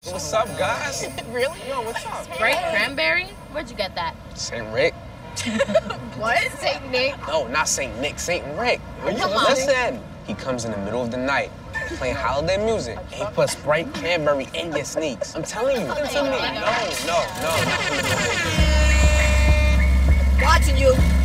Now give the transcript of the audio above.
What's up, guys? Really? Yo, what's up? Sprite cranberry? Where'd you get that? Saint Rick. What? Saint Nick? No, not Saint Nick, Saint Rick. Come on. Listen. He comes in the middle of the night, playing holiday music, and he puts Sprite cranberry in your sneaks. I'm telling you. Listen to me. No. Watching you.